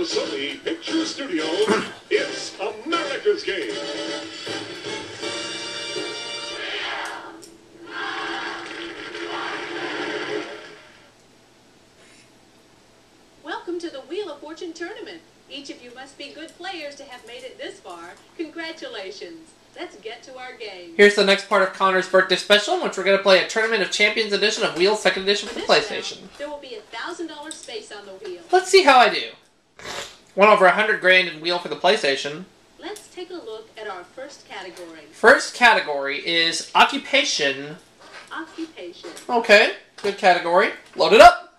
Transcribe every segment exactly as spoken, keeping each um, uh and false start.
Sony Picture Studio, it's America's Game. Welcome to the Wheel of Fortune tournament. Each of you must be good players to have made it this far. Congratulations. Let's get to our game. Here's the next part of Connor's birthday special, in which we're going to play a Tournament of Champions edition of Wheels second edition for the PlayStation. Round, there will be a thousand dollar space on the wheel. Let's see how I do. Won over a hundred grand in Wheel for the PlayStation. Let's take a look at our first category. First category is Occupation. Occupation. Okay, good category. Load it up.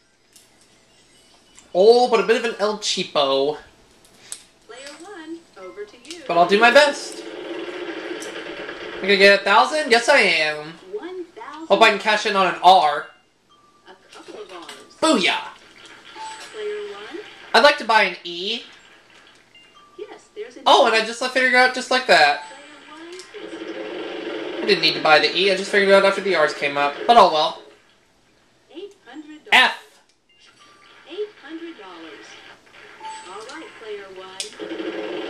Oh, but a bit of an El Cheapo. Player one, over to you. But I'll do my best. I'm gonna get a thousand? Yes, I am. One thousand. Hope I can cash in on an R. A couple of R's. Booyah! Player one. I'd like to buy an E. Yes, there's an Oh, E. and I just figured it out just like that. Player one is I didn't need to buy the E, I just figured it out after the R's came up. But oh well. eight hundred dollars. F. eight hundred dollars. All right, player one.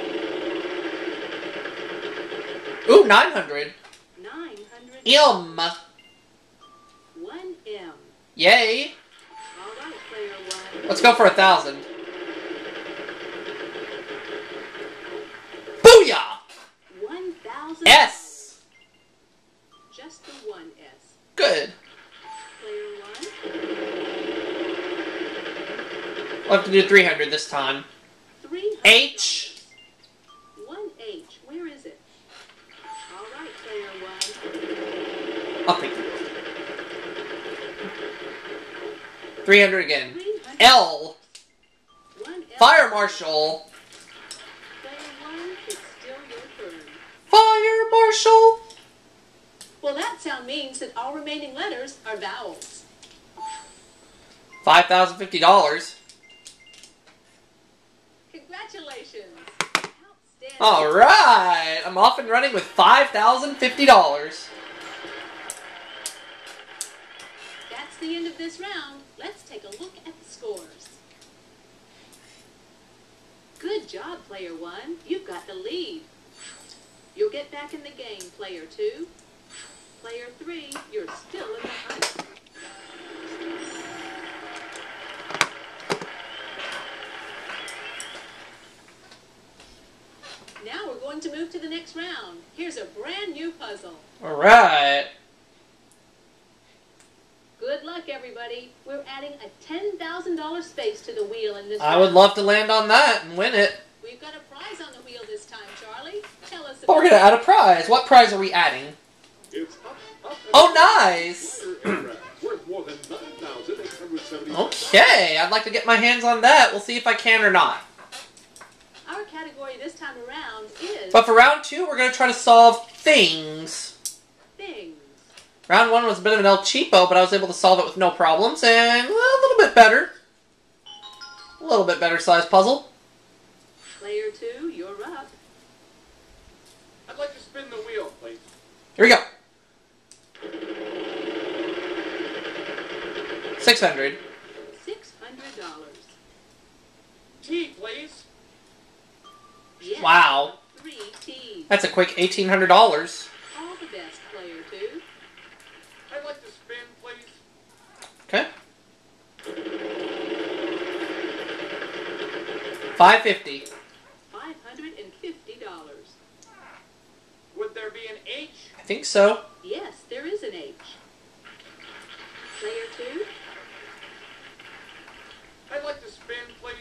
Ooh, nine hundred. nine hundred. M. one M. Yay. All right, player one. Let's go for a thousand. Booyah! one thousand. S. Just the one S. Good. Player one. We'll have to do three hundred this time. three hundred. H. one H. Where is it? All right, player one. I'll take it. three hundred again. three hundred. L. one L. Fire Marshal. Player one, it's still your turn. Fire Marshal. Well, that sound means that all remaining letters are vowels. five thousand fifty dollars. Congratulations. Outstanding. Alright. I'm off and running with five thousand fifty dollars. That's the end of this round. Let's take a look at the scores. Good job, player one. You've got the lead. You'll get back in the game, player two. Player three, you're still in the hunt. Now we're going to move to the next round. Here's a brand new puzzle. Alright. Good luck, everybody. We're adding a ten thousand dollar space to the wheel in this I round. would love to land on that and win it. We've got a prize on the wheel this time, Charlie. Tell us But we're about going to add a prize. What prize are we adding? It's up, up, and Oh, up. nice. Aircraft worth more than nine thousand eight hundred seventy. Okay, I'd like to get my hands on that. We'll see if I can or not. Our category this time around is But for round two, we're going to try to solve things. things. Round one was a bit of an El Cheapo, but I was able to solve it with no problems, and well, a little bit better. A little bit better sized puzzle. Player two, you're up. I'd like to spin the wheel, please. Here we go. six hundred. Six hundred dollars. T, please. Yes. Wow. Three T's. That's a quick eighteen hundred dollars. All the best, player two. I'd like to spin, please. Okay. five fifty. Five hundred and fifty dollars. Would there be an H? I think so. Yes, there is an H. Player two. I'd like to spin, please.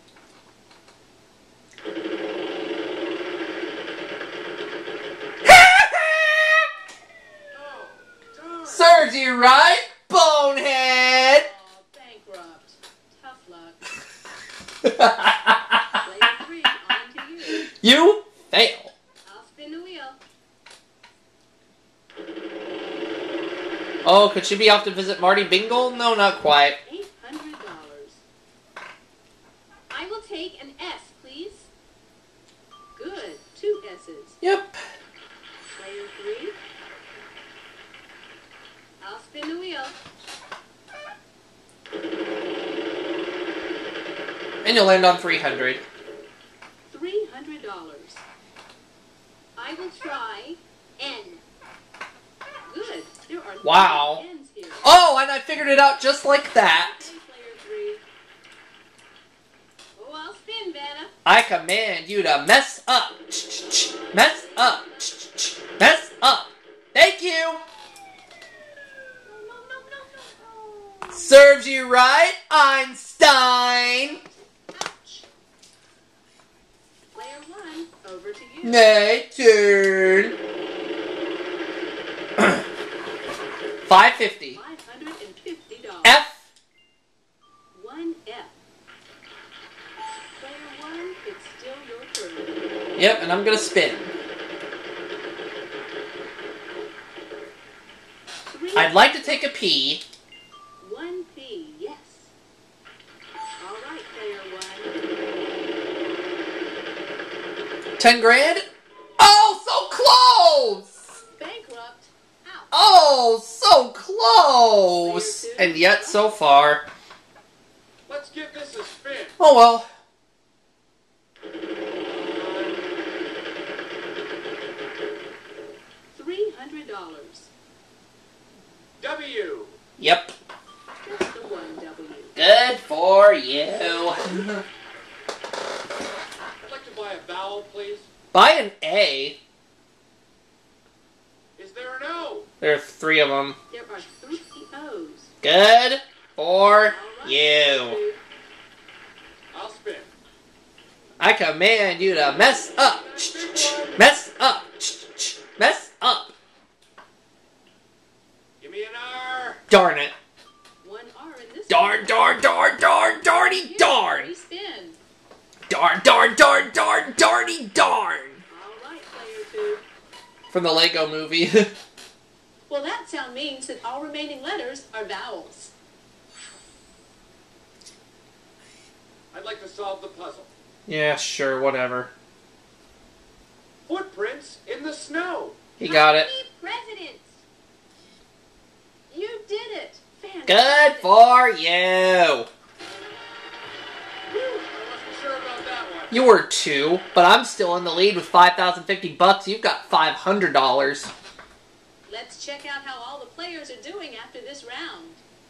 Oh, darn. Serves you right, bonehead! Oh, bankrupt. Tough luck. You Player three, on to you. fail. I'll spin the wheel. Oh, could she be off to visit Marty Bingle? No, not quite. eight hundred dollars. I will take an S, please. Good. Two S's. Yep. Player three. I'll spin the wheel. And you'll land on three hundred. three hundred dollars. I will try N. Good. There are Wow. three N's here. Oh, and I figured it out just like that. Okay, player three. Oh, I'll spin, Vanna. I command you to mess up. Mess up. Mess up. Thank you. No, no, no, no, no. Serves you right, Einstein. Ouch. Player one, over to you. Nay, turn. Five fifty. Five hundred and fifty dollars. F. One F. Player one, it's still your turn. Yep, and I'm gonna spin. Three. I'd like to take a pee. One P, yes. All right, player one. Ten grand? Oh, so close! Bankrupt. Ouch. Oh, so close! And yet, so far. Let's give this a spin. Oh well. Three hundred dollars. W. Yep. Just the one W. Good for you. I'd like to buy a vowel, please. Buy an A. Is there an O? There are three of them. There are three O's. Good for All right, you. I'll spin. I command you to mess up. Mess up. Mess up. Give me an R. Darn it. One R in this Darn, one. darn, darn, darn, darny, Here, darn. respin. Darn, darn, darn, darn, darny, darn. All right, player two. From the Lego movie. Well, that sound means that all remaining letters are vowels. I'd like to solve the puzzle. Yeah, sure, whatever. Footprints in the snow. He got it. Happy presidents. You did it. Fantastic. Good for you. Whew, I wasn't sure about that one. You were two, but I'm still in the lead with five thousand fifty bucks. You've got five hundred dollars. Let's check out how all the players are doing after this round.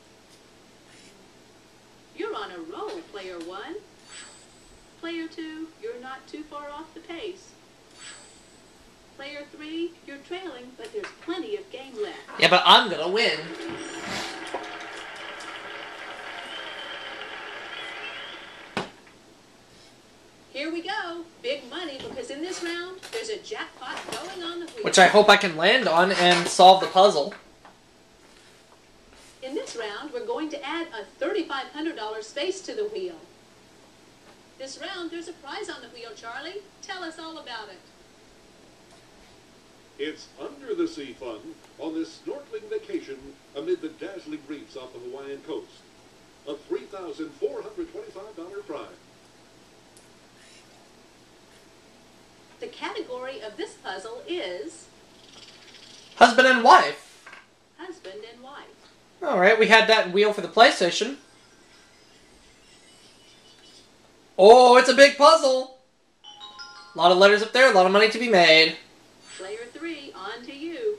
You're on a roll, player one. Player two, you're not too far off the pace. Player three, you're trailing, but there's plenty of game left. Yeah, but I'm gonna win. Here we go. Big money, because in this round, there's a jackpot going on the wheel. Which I hope I can land on and solve the puzzle. In this round, we're going to add a thirty-five hundred dollars space to the wheel. This round, there's a prize on the wheel, Charlie. Tell us all about it. It's Under the Sea Fun on this snorkeling vacation amid the dazzling reefs off the Hawaiian coast. A three thousand four hundred twenty-five dollars prize. The category of this puzzle is Husband and wife. husband and wife. Alright, we had that wheel for the PlayStation. Oh, it's a big puzzle. A lot of letters up there, a lot of money to be made. Player three, on to you.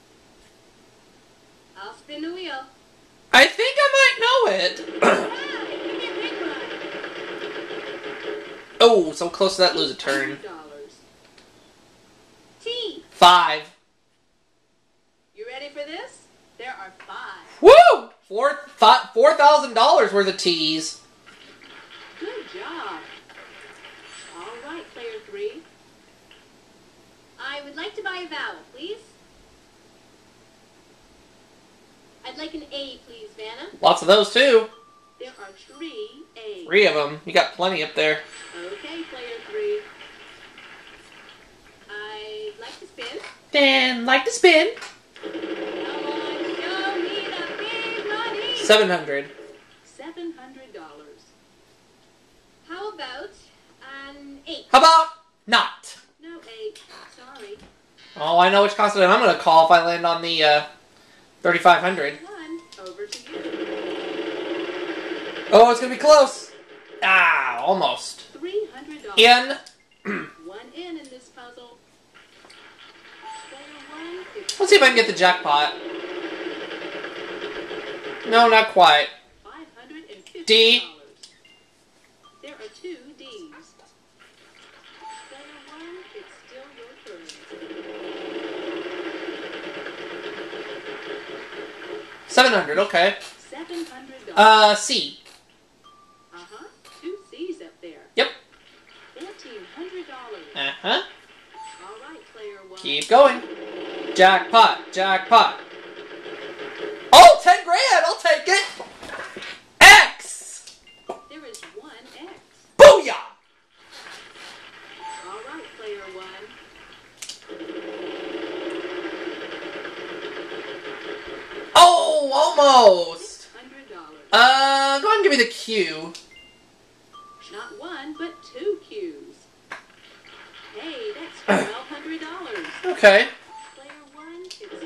I'll spin the wheel. I think I might know it. Ah, give me a big one. Oh, so close to that lose a turn. one hundred dollars. T. Five. You ready for this? There are five. Woo! Four five, four thousand dollars worth of teas. Good job. All right, player three. I would like to buy a vowel, please. I'd like an A, please, Vanna. Lots of those too. There are three A's. Three of them. You got plenty up there. Okay, player three. I'd like to spin. Dan, like to spin. Come on, show me the big money. Seven hundred. Seven hundred dollars. How about an eight? How about not? No eight. Sorry. Oh, I know which consonant I'm going to call if I land on the uh, thirty-five hundred. One. Over to you. Oh, it's going to be close. Ah, almost. three hundred dollars. In. One in in this puzzle. Player one, it's Let's see if I can get the jackpot. No, not quite. five hundred fifty dollars. D. There are two D's. Player one, it's still your turn. seven hundred, okay. seven hundred dollars. Uh, C. Uh-huh. Two C's up there. Yep. fourteen hundred dollars. Uh-huh. All right, player one. Keep going. Jackpot, jackpot. Oh, ten grand, I'll take it. X. There is one X. Booyah. All right, player one. Oh, almost. six hundred dollars. Uh, go ahead and give me the Q. Not one, but two Q's. Hey, that's twelve hundred dollars. Okay. Player one, it's still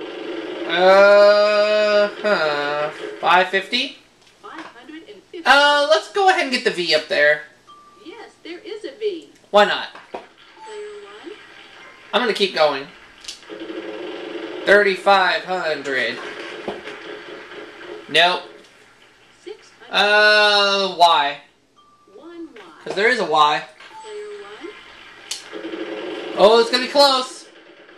Uh, huh. five fifty? five hundred fifty. Uh, let's go ahead and get the V up there. Yes, there is a V. Why not? Player one. I'm gonna keep going. thirty-five hundred. Nope. six hundred. Uh, Y. One Y. Because there is a Y. Player one. Oh, it's gonna be close.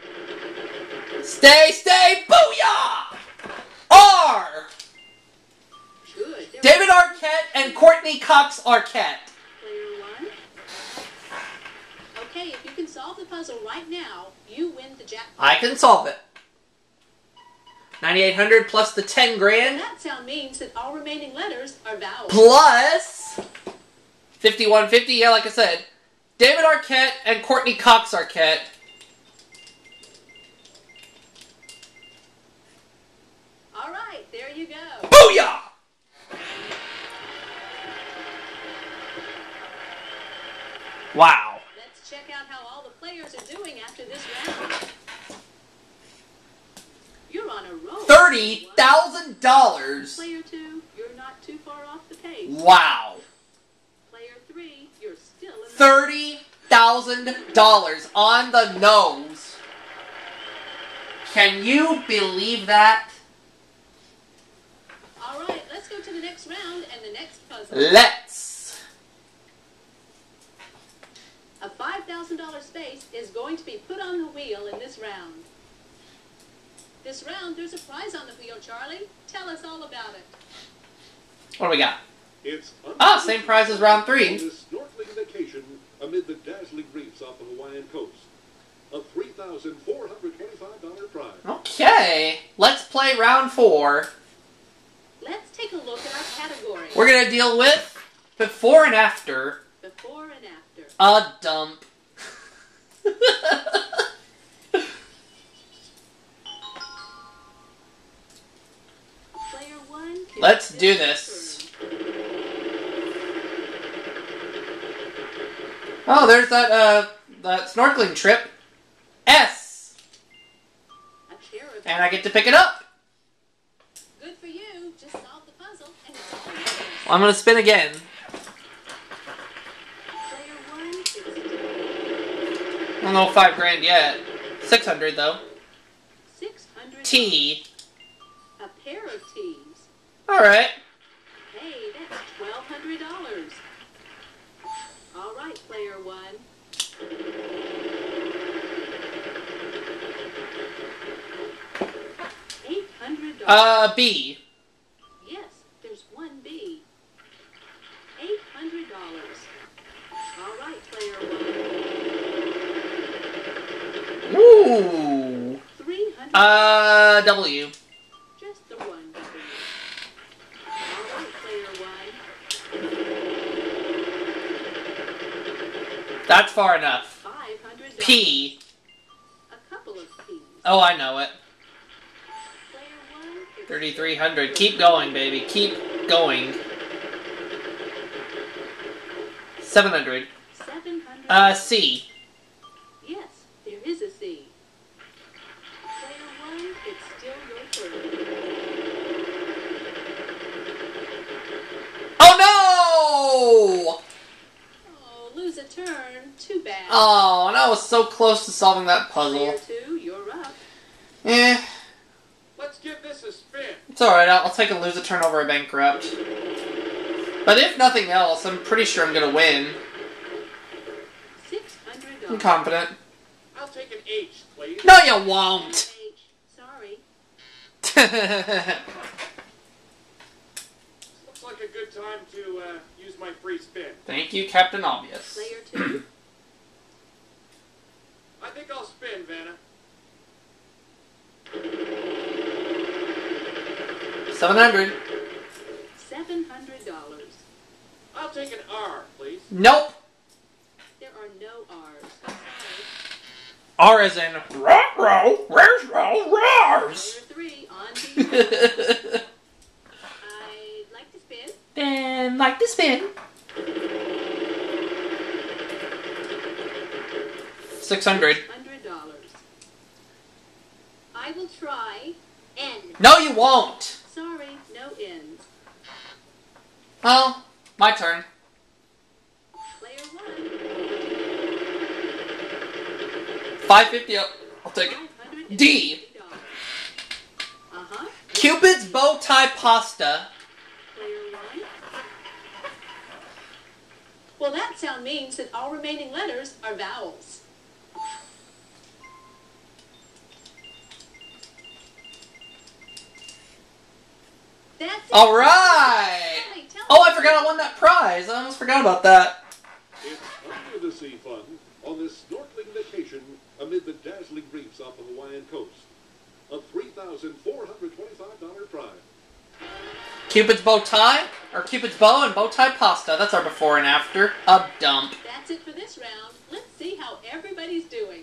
Stay, stay, booyah! R! Good. There David Arquette and Courtney Cox Arquette. Player one. Okay, if you can solve the puzzle right now, you win the jackpot. I can solve it. ninety-eight hundred plus the ten grand. That sound means that all remaining letters are vowels. Plus fifty-one fifty, yeah, like I said. David Arquette and Courtney Cox Arquette. All right, there you go. Booyah! Wow. Let's check out how all the players are doing after this round. You're on a roll. thirty thousand dollars. Player two, you're not too far off the pace. Wow. Player three, you're still in the thirty thousand dollars on the nose. Can you believe that? All right, let's go to the next round and the next puzzle. Let's. A five thousand dollars space is going to be put on the wheel in this round. This round, there's a prize on the wheel, Charlie. Tell us all about it. What do we got? It's Ah, same prize as round three. On this snorkeling vacation amid the dazzling reefs off the Hawaiian coast. A three thousand four hundred twenty-five dollars prize. Okay, let's play round four. Let's take a look at our category. We're gonna deal with before and after Before and after. a dump. Player one. Let's do this. Oh, there's that uh that snorkeling trip. S. A pair of And I get to pick it up. Good for you. Just solve the puzzle and it's all yours. I'm gonna spin again. Player one. It's I don't know, five grand yet. Six hundred though. six hundred. T. A pair of T's. All right. Hey, that's twelve hundred dollars. All right, player one. Eight hundred dollars. Uh, B. Yes, there's one B. Eight hundred dollars. All right, player one. Ooh. Three hundred. Uh, W. Just the one W. All right, player one. That's far enough. Five hundred. P. A couple of P's. Oh, I know it. Player one. it's thirty-three hundred. Keep going, baby. Keep going. seven hundred. Seven hundred. Uh, C. Yes, there is a C. Player one, it's still your turn. Oh, no! No! Oh, lose a turn. Too bad. Oh, and I was so close to solving that Player puzzle. two, you're up. Eh, Let's give this a spin. it's alright. I'll, I'll take a lose a turn over a bankrupt. But if nothing else, I'm pretty sure I'm gonna win. Six hundred I'm dollars. confident. I'll take an H, please. No, you won't! H. Sorry. Looks like a good time to uh, use my free spin. Thank you, Captain Obvious. Player two. I think I'll spin, Vanna. seven hundred. Seven hundred dollars. I'll take an R, please. Nope. There are no R's. Sorry. R as in ruh-roh, where's row rars? Player three, on to you. I'd like to spin. Then like to spin. Six hundred. Hundred dollars. I will try N. No, you won't. Sorry, no N's. Well, my turn. Player one. Five fifty. I'll take it. Five hundred D. fifty dollars. Uh huh. Cupid's bow tie pasta. Player one. Well, that sound means that all remaining letters are vowels. That's it. All right. Tell me, tell Oh, me. I forgot I won that prize. I almost forgot about that. It's under the sea fun on this snorkeling vacation amid the dazzling reefs off the Hawaiian coast. A three thousand four hundred twenty-five dollars prize. Cupid's bow tie, or Cupid's bow and bow tie pasta. That's our before and after. A dump. That's it for this round. Let's see how everybody's doing.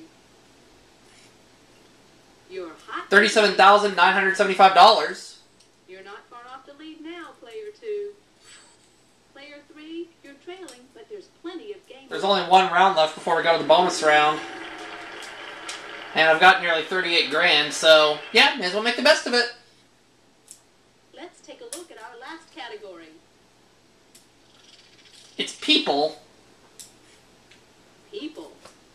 You're hot. Thirty-seven thousand nine hundred seventy-five dollars. You're not far off the lead now, player two. Player three, you're trailing, but there's plenty of game. There's only one round left before we go to the bonus round. And I've got nearly thirty-eight grand, so yeah, may as well make the best of it. Let's take a look at our last category. It's people. People.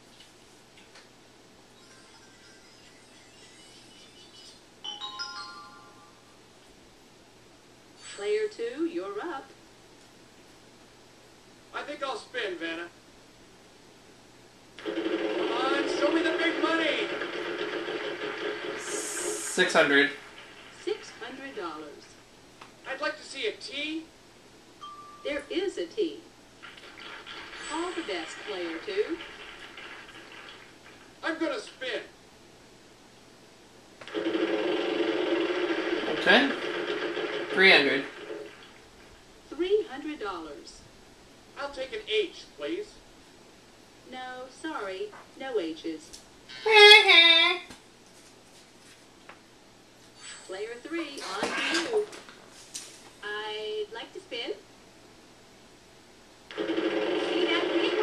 Player two, you're up. I think I'll spin, Vanna. Come on, show me the big money. six hundred. Six hundred dollars. I'd like to see a T. There is a T. All the best, player two. I'm gonna spin. Okay. three hundred. Three hundred dollars. I'll take an H, please. No, sorry, no H's. Player three, on to you. I'd like to spin. See that big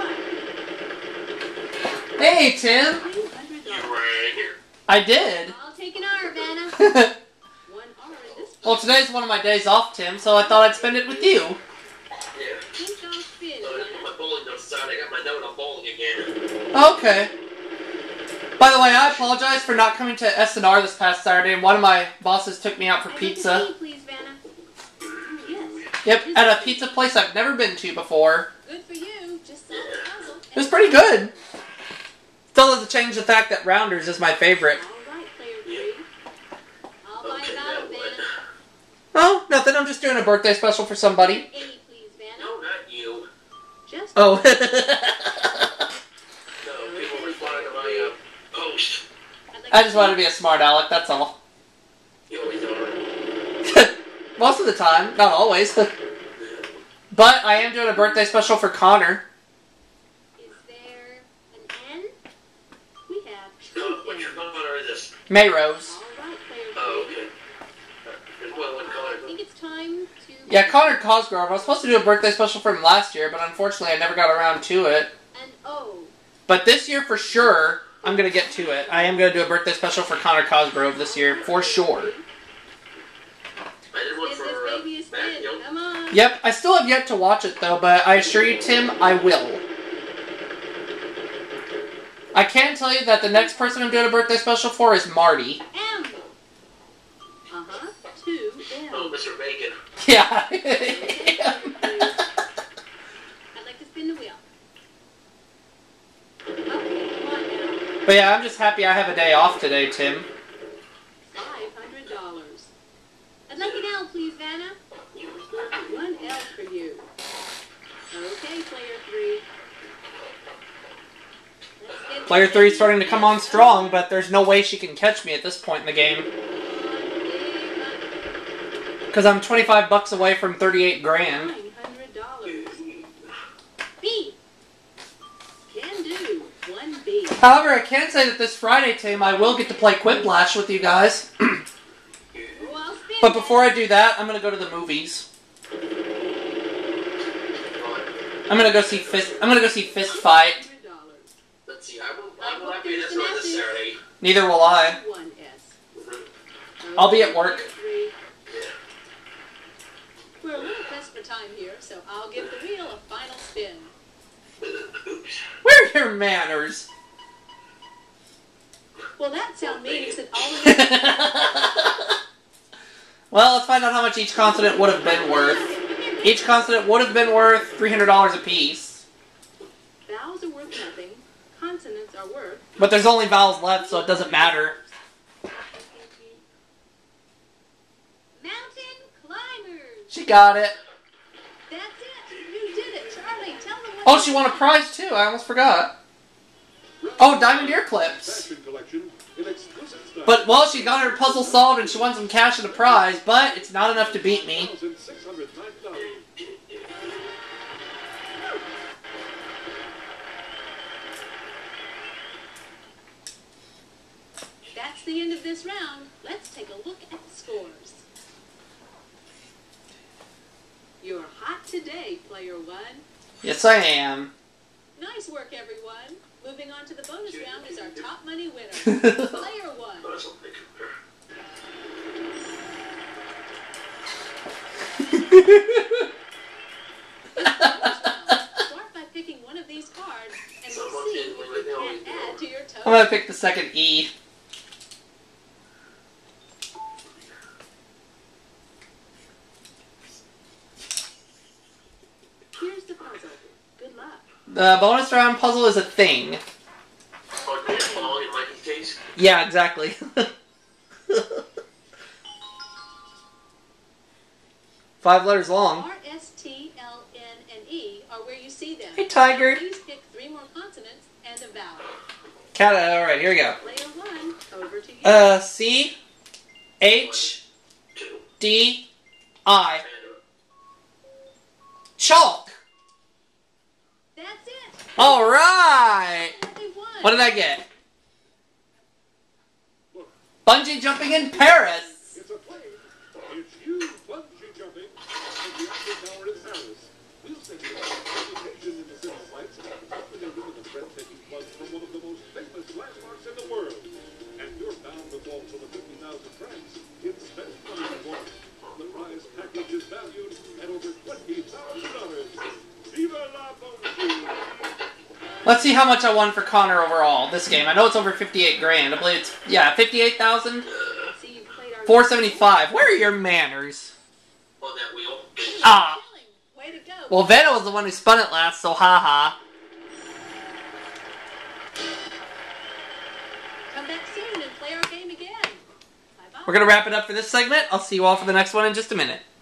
one? Hey, Tim. Three hundred dollars. right here. I did. I'll take an R, Vanna. Well, One R in this. today's one of my days off, Tim, so I thought I'd spend it with you. Yeah. Think I'll spin, So I put Vanna. my bowling notes aside. I got my note on bowling again. Okay. By the way, I apologize for not coming to S N R this past Saturday. One of my bosses took me out for I'd like pizza. to see, please, Vanna. Yes. Yep, at a pizza place I've never been to before. Good for you. Just solve the puzzle. It was pretty good. Still doesn't change the fact that Rounders is my favorite. All right, player three. I'll buy Okay, a now bottle, what? Vanna. Oh, nothing. I'm just doing a birthday special for somebody. eighty, please, Vanna. No, not you. Just Oh. No, people responded to my uh, post. I'd like I just wanted to be a smart aleck, that's all. You always are. Most of the time, not always. But I am doing a birthday special for Connor. Is there an N? We have two Oh, which N's. color is this? Mayrose. All right, player three. Oh, okay. There's more than one I color. think it's time to... Yeah, Connor Cosgrove. I was supposed to do a birthday special for him last year, but unfortunately I never got around to it. An O. But this year, for sure, I'm going to get to it. I am going to do a birthday special for Connor Cosgrove this year, for sure. I did one Give for this uh, baby a Matt spin. Young. Come on. Yep, I still have yet to watch it though, but I assure you, Tim, I will. I can tell you that the next person I'm doing a birthday special for is Marty. M. Uh-huh. Two M. Oh, Mister Bacon. Yeah. Okay, I'd like to spin the wheel. Okay, come on now. But yeah, I'm just happy I have a day off today, Tim. Five hundred dollars. I'd like an L, please, Vanna. One L for you. Okay, player three. Let's get Player three is starting to come on strong, but there's no way she can catch me at this point in the game. Because I'm twenty-five bucks away from thirty-eight grand. Nine hundred dollars. B. Can do. One B. However, I can say that this Friday, Tim, I will get to play Quiplash with you guys. Oh, I'll spin But before I do that, I'm going to go to the movies. I'm going to go see Fist I'm going to go see Fist Fight. one hundred dollars. Let's see, I will, I will not be in this room this Saturday. Neither will I. One S. I'll be at work. Three. We're a little pressed for time here, so I'll give the wheel a final spin. Oops. Where are your manners? Well, that sound means that all of it. Well, let's find out how much each consonant would have been worth. Each consonant would have been worth three hundred dollars apiece. Vowels are worth nothing. Consonants are worth. But there's only vowels left, so it doesn't matter. Mountain climbers. She got it. That's it. You did it, Charlie. Tell them what. Oh, she won a prize too. I almost forgot. Oh, diamond ear clips. Fashion collection in exquisite style. But, well, she got her puzzle solved and she won some cash and a prize, but it's not enough to beat me. one thousand six hundred ninety dollars. That's the end of this round. Let's take a look at the scores. You're hot today, player one. Yes, I am. Nice work, everyone. Moving on to the bonus round is our top money winner, player one. Oh, that's something. Start by picking one of these cards, and we'll see if you can add to your I'm total. gonna pick the second E. Here's the puzzle. Good luck. The bonus round puzzle is a thing. Oh, it's long in Mikey's case. Yeah, exactly. Five letters long. R, S, T, L, N, and E are where you see them. Hey, Tiger. Please pick three more consonants and a vowel. Cat. Alright, here we go. Player one, over to you. Uh, C, H, Two. D, I. And, Chalk. That's it. Alright. Only one. What did I get? Bungee jumping in Paris. It's a plane. It's you bungee jumping at the Eiffel Tower in Paris. We'll send you a vacation in the city lights, familiar with the breathtaking plunge from one of the most famous landmarks in the world. And you're bound to fall to the fifty thousand francs in spent money reward. The prize package is valued at over twenty thousand dollars. Viva la bungee! Let's see how much I won for Connor overall this game. I know it's over fifty-eight grand. I believe it's, yeah, fifty-eight thousand See, you played our four seventy-five. Where are your manners? on that wheel. Ah. Way to go. Well, Vena was the one who spun it last, so haha. Come back soon and play our game again. Bye-bye. We're going to wrap it up for this segment. I'll see you all for the next one in just a minute.